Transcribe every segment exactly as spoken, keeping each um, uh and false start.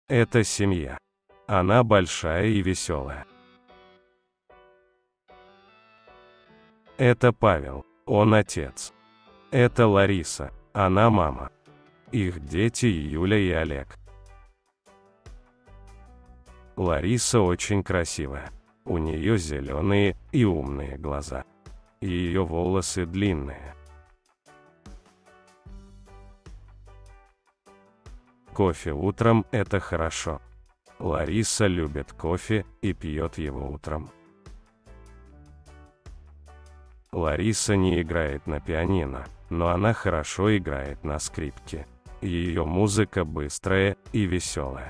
Это семья. Она большая и веселая. Это Павел, он отец. Это Лариса, она мама. Их дети Юля и Олег. Лариса очень красивая. У нее зеленые и умные глаза. Ее волосы длинные. Кофе утром – это хорошо. Лариса любит кофе и пьет его утром. Лариса не играет на пианино, но она хорошо играет на скрипке. Ее музыка быстрая и веселая.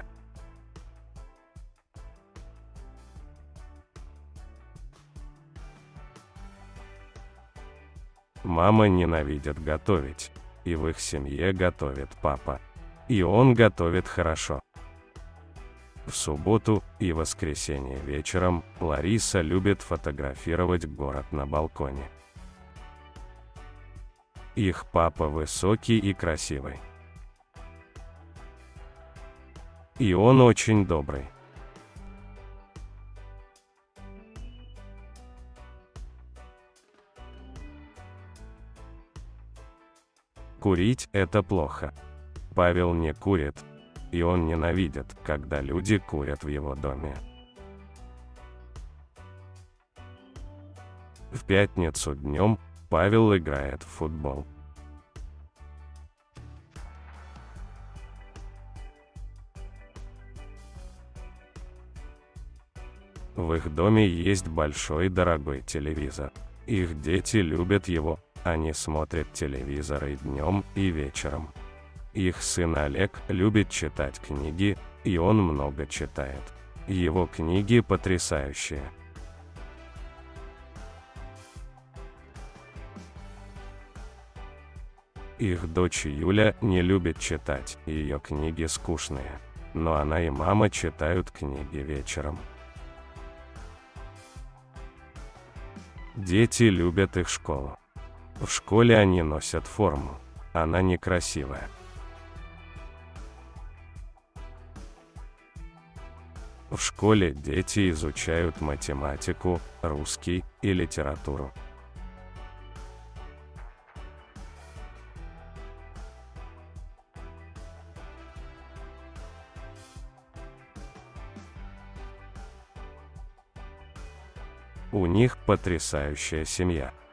Мама ненавидит готовить, и в их семье готовит папа. И он готовит хорошо. В субботу и воскресенье вечером Лариса любит фотографировать город на балконе. Их папа высокий и красивый. И он очень добрый. Курить – это плохо. Павел не курит, и он ненавидит, когда люди курят в его доме. В пятницу днем Павел играет в футбол. В их доме есть большой дорогой телевизор. Их дети любят его, они смотрят телевизор и днем, и вечером. Их сын Олег любит читать книги, и он много читает. Его книги потрясающие. Их дочь Юля не любит читать, ее книги скучные. Но она и мама читают книги вечером. Дети любят их школу. В школе они носят форму. Она некрасивая. В школе дети изучают математику, русский и литературу. У них потрясающая семья.